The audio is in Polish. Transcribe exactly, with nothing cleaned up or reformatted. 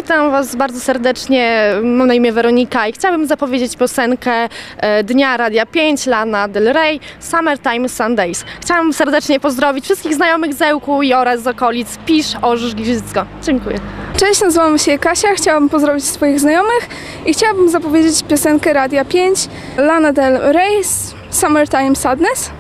Witam Was bardzo serdecznie, mam na imię Weronika i chciałabym zapowiedzieć piosenkę Dnia Radia pięć, Lana Del Rey, Summertime Sundays. Chciałam serdecznie pozdrowić wszystkich znajomych z Ełku i oraz z okolic Pisz, Orzysz, Giżycko. Dziękuję. Cześć, nazywam się Kasia, chciałabym pozdrowić swoich znajomych i chciałabym zapowiedzieć piosenkę Radia pięć, Lana Del Rey, Summertime Sadness.